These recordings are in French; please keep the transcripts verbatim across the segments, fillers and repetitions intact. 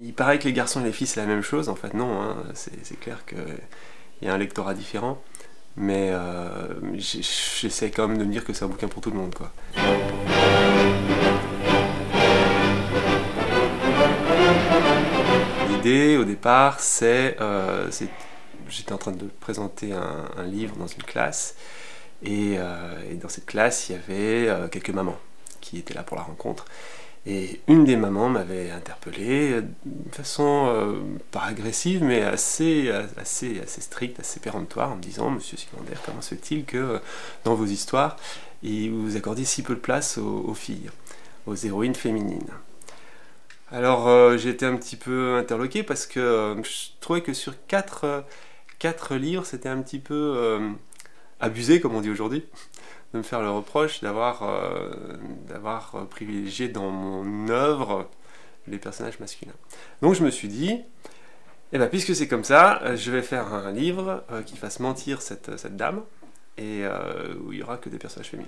Il paraît que les garçons et les filles c'est la même chose, en fait non, hein. C'est clair qu'il y a un lectorat différent, mais euh, j'essaie quand même de me dire que c'est un bouquin pour tout le monde, quoi. L'idée au départ c'est, euh, j'étais en train de présenter un, un livre dans une classe, et, euh, et dans cette classe il y avait euh, quelques mamans qui étaient là pour la rencontre. Et une des mamans m'avait interpellé de façon euh, pas agressive, mais assez, assez, assez stricte, assez péremptoire, en me disant « Monsieur Siklander, comment se fait-il que euh, dans vos histoires, vous accordiez si peu de place aux, aux filles, aux héroïnes féminines ?» Alors euh, j'ai été un petit peu interloqué parce que euh, je trouvais que sur quatre, euh, quatre livres, c'était un petit peu euh, abusé, comme on dit aujourd'hui, de me faire le reproche d'avoir euh, d'avoir privilégié dans mon œuvre les personnages masculins. Donc je me suis dit, eh ben, puisque c'est comme ça, je vais faire un livre euh, qui fasse mentir cette, cette dame, et euh, où il n'y aura que des personnages féminins.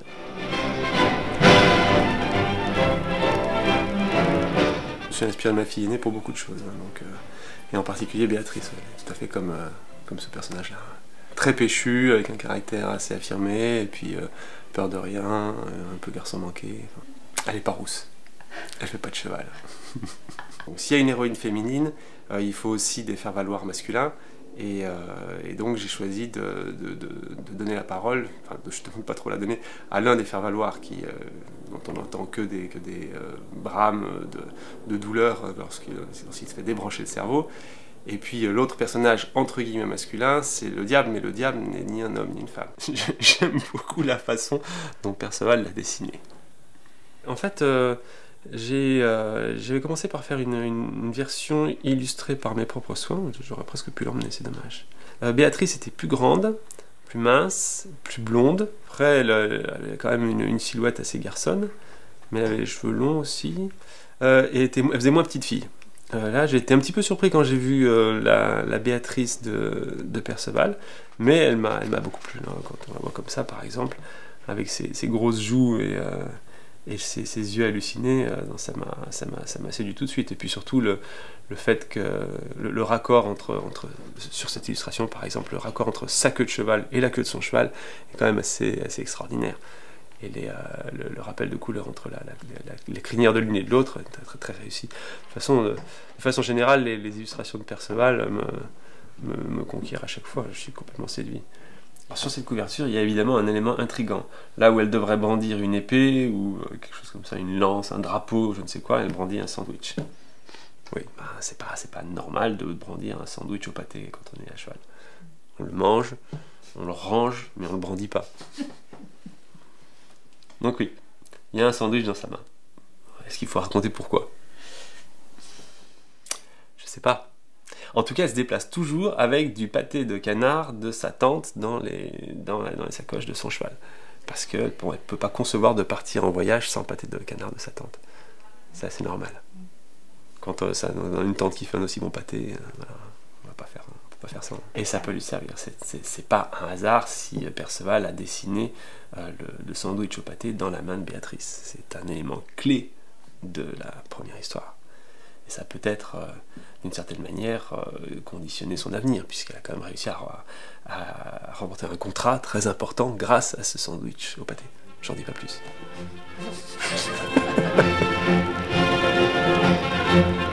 Je suis inspiré de ma fille aînée pour beaucoup de choses, hein, donc, euh, et en particulier Béatrice, ouais, tout à fait comme, euh, comme ce personnage-là. Très péchu, avec un caractère assez affirmé, et puis euh, peur de rien, euh, un peu garçon manqué. Enfin, elle est pas rousse, elle fait pas de cheval. S'il y a une héroïne féminine, euh, il faut aussi des faire-valoir masculins, et, euh, et donc j'ai choisi de, de, de, de donner la parole, enfin de, je ne demande pas trop la donner, à l'un des faire-valoir qui, euh, dont on n'entend que des, que des euh, brames de, de douleur lorsqu'il lorsqu'il se fait débrancher le cerveau. Et puis l'autre personnage, entre guillemets masculin, c'est le diable, mais le diable n'est ni un homme ni une femme. J'aime beaucoup la façon dont Perceval l'a dessiné. En fait, euh, j'ai euh, commencé par faire une, une version illustrée par mes propres soins. J'aurais presque pu l'emmener, c'est dommage. Euh, Béatrice était plus grande, plus mince, plus blonde. Après, elle, elle avait quand même une, une silhouette assez garçonne, mais elle avait les cheveux longs aussi, euh, et était, elle faisait moins petite fille. Euh, là, j'ai été un petit peu surpris quand j'ai vu euh, la, la Béatrice de, de Perceval, mais elle m'a beaucoup plu, hein, quand on la voit comme ça, par exemple, avec ses, ses grosses joues et, euh, et ses, ses yeux hallucinés, euh, ça m'a séduit tout de suite. Et puis surtout, le, le fait que le, le raccord entre, entre, sur cette illustration, par exemple, le raccord entre sa queue de cheval et la queue de son cheval est quand même assez, assez extraordinaire. Et les, euh, le, le rappel de couleur entre la, la, la, les crinières de l'une et de l'autre est très, très, très réussi. De façon, de, de façon générale, les, les illustrations de Perceval me, me, me conquièrent à chaque fois, je suis complètement séduit. Alors, sur cette couverture, il y a évidemment un élément intriguant. Là où elle devrait brandir une épée, ou quelque chose comme ça, une lance, un drapeau, je ne sais quoi, elle brandit un sandwich. Oui, bah, c'est pas, c'est pas normal de brandir un sandwich au pâté quand on est à cheval. On le mange, on le range, mais on ne le brandit pas. Donc oui, il y a un sandwich dans sa main. Est-ce qu'il faut raconter pourquoi? Je sais pas. En tout cas, elle se déplace toujours avec du pâté de canard de sa tante dans les, dans, la, dans les sacoches de son cheval. Parce qu'elle ne peut pas concevoir de partir en voyage sans pâté de canard de sa tante. C'est assez normal. Quand euh, ça, on a une tante qui fait un aussi bon pâté, euh, voilà, on va pas faire, on peut pas faire ça. Et ça peut lui servir. C'est pas un hasard si Perceval a dessiné euh, le, le sandwich au pâté dans la main de Béatrice. C'est un élément clé de la première histoire. Et ça peut être, euh, d'une certaine manière, euh, conditionner son avenir, puisqu'elle a quand même réussi à, à, à remporter un contrat très important grâce à ce sandwich au pâté. J'en dis pas plus.